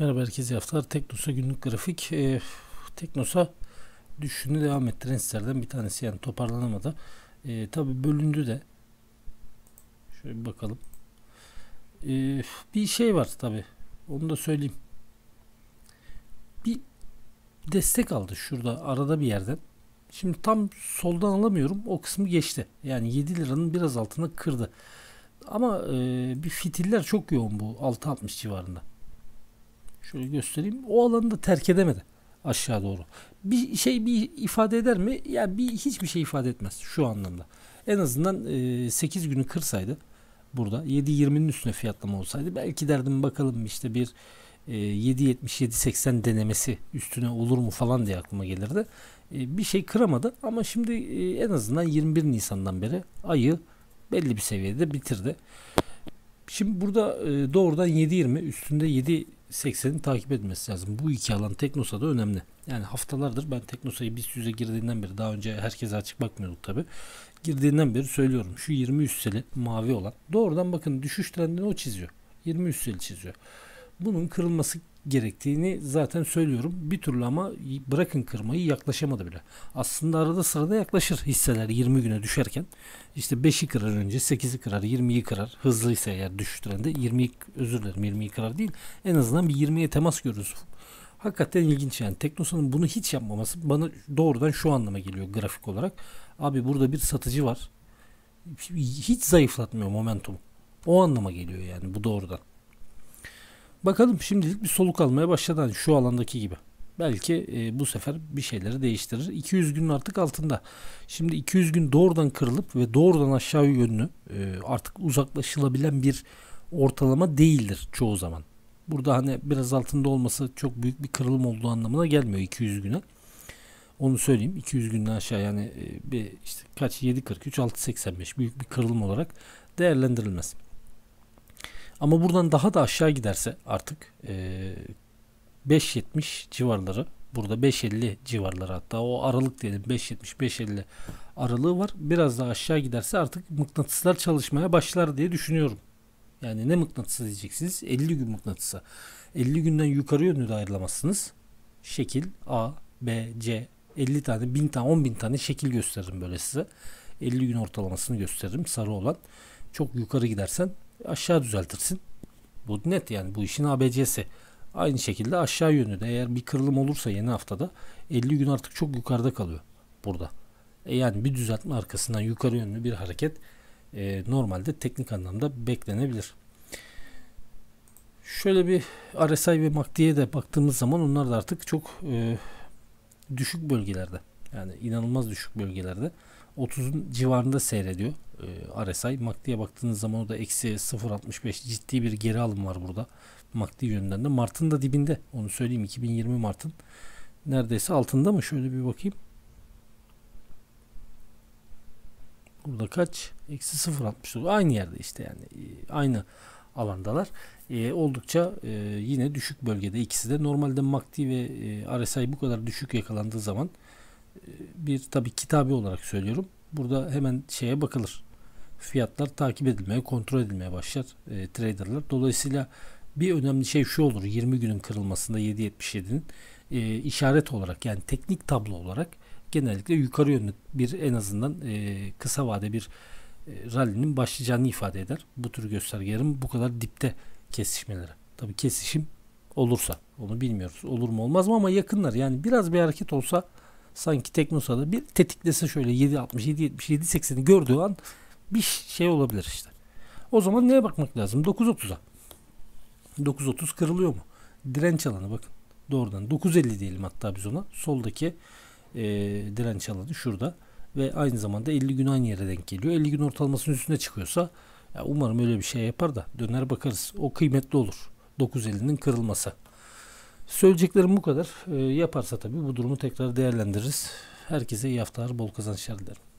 Merhaba herkese, haftalar Teknosa günlük grafik. Teknosa düşüşünü devam ettiren hisselerden bir tanesi, yani toparlanamadı. Tabi bölündü de. Şöyle bir bakalım. Bir şey var tabi, onu da söyleyeyim. Bir destek aldı şurada arada bir yerden. Şimdi tam soldan alamıyorum, o kısmı geçti. Yani 7 liranın biraz altına kırdı. Ama bir fitiller çok yoğun bu 6.60 civarında. Şöyle göstereyim. O alanı da terk edemedi aşağı doğru. Bir ifade eder mi? Yani hiçbir şey ifade etmez şu anlamda. En azından 8 günü kırsaydı burada 7.20'nin üstüne fiyatlama olsaydı belki derdim bakalım işte bir 7.70-7.80 denemesi üstüne olur mu falan diye aklıma gelirdi. Bir şey kıramadı ama şimdi en azından 21 Nisan'dan beri ayı belli bir seviyede bitirdi. Şimdi burada doğrudan 7.20 üstünde 7.80'in takip edilmesi lazım. Bu iki alan Teknosa'da önemli. Yani haftalardır ben Teknosa'yı BIST 100'e girdiğinden beri, daha önce herkese açık bakmıyorduk tabi. Girdiğinden beri söylüyorum. Şu 20 üsseli mavi olan doğrudan bakın düşüş trendini o çiziyor. 20 üsseli çiziyor. Bunun kırılması gerektiğini zaten söylüyorum. Bir türlü ama bırakın kırmayı, yaklaşamadı bile. Aslında arada sırada yaklaşır hisseler 20 güne düşerken. İşte 5'i kırar önce, 8'i kırar, 20'yi kırar. Hızlıysa eğer düşüş trendi 20'yi kırar değil. En azından bir 20'ye temas görürüz. Hakikaten ilginç yani. Teknosa'nın bunu hiç yapmaması bana doğrudan şu anlama geliyor grafik olarak. Abi burada bir satıcı var. Hiç zayıflatmıyor momentumu. O anlama geliyor yani bu doğrudan. Bakalım, şimdilik bir soluk almaya başladı hani şu alandaki gibi. Belki bu sefer bir şeyleri değiştirir. 200 günün artık altında. Şimdi 200 gün doğrudan kırılıp ve doğrudan aşağı yönlü artık uzaklaşılabilen bir ortalama değildir çoğu zaman. Burada hani biraz altında olması çok büyük bir kırılım olduğu anlamına gelmiyor 200 güne. Onu söyleyeyim. 200 günden aşağı yani bir işte kaç, 7.43 6.85 büyük bir kırılım olarak değerlendirilmez. Ama buradan daha da aşağı giderse artık 5.70 civarları, burada 5.50 civarları, hatta o aralık diyelim 5.70-5.50 aralığı var. Biraz daha aşağı giderse artık mıknatıslar çalışmaya başlar diye düşünüyorum. Yani ne mıknatısı diyeceksiniz? 50 gün mıknatısı. 50 günden yukarı yönlü de ayrılamazsınız. Şekil A, B, C 50 tane, 1000 tane, 10.000 tane şekil gösteririm böyle size. 50 gün ortalamasını gösteririm sarı olan. Çok yukarı gidersen aşağı düzeltirsin. Bu net yani, bu işin ABC'si. Aynı şekilde aşağı yönlü de eğer bir kırılım olursa yeni haftada 50 gün artık çok yukarıda kalıyor burada. Yani bir düzeltme arkasından yukarı yönlü bir hareket normalde teknik anlamda beklenebilir. Şöyle bir RSI ve MACD'ye de baktığımız zaman onlar da artık çok düşük bölgelerde. Yani inanılmaz düşük bölgelerde. 30'un civarında seyrediyor RSI. MACD'ye baktığınız zaman o da eksi 0.65, ciddi bir geri alım var burada. MACD yönünden de. Mart'ın da dibinde. Onu söyleyeyim. 2020 Mart'ın neredeyse altında mı? Şöyle bir bakayım. Burada kaç? Eksi 0.69. Aynı yerde işte yani. Aynı alandalar. Oldukça yine düşük bölgede ikisi de. Normalde MACD ve RSI bu kadar düşük yakalandığı zaman bir tabi kitabi olarak söylüyorum. Burada hemen şeye bakılır. Fiyatlar takip edilmeye, kontrol edilmeye başlar traderlar. Dolayısıyla bir önemli şey şu olur. 20 günün kırılmasında 7.77'nin işaret olarak, yani teknik tablo olarak genellikle yukarı yönlü bir, en azından kısa vade bir rally'nin başlayacağını ifade eder. Bu tür göstergelerin bu kadar dipte kesişmeleri. Tabi kesişim olursa, onu bilmiyoruz. Olur mu olmaz mı, ama yakınlar. Yani biraz bir hareket olsa sanki Teknosa'da bir tetiklese, şöyle 7.60, 7.70, 7.80'i gördüğü an bir şey olabilir işte. O zaman neye bakmak lazım? 9.30'a. 9.30 kırılıyor mu? Direnç alanı bakın. Doğrudan 9.50 diyelim hatta biz ona. Soldaki direnç alanı şurada. Ve aynı zamanda 50 gün aynı yere denk geliyor. 50 gün ortalamasının üstüne çıkıyorsa ya umarım öyle bir şey yapar da döner bakarız. O kıymetli olur. 9.50'nin kırılması. Söyleyeceklerim bu kadar. Yaparsa tabii bu durumu tekrar değerlendiririz. Herkese iyi haftalar, bol kazançlar dilerim.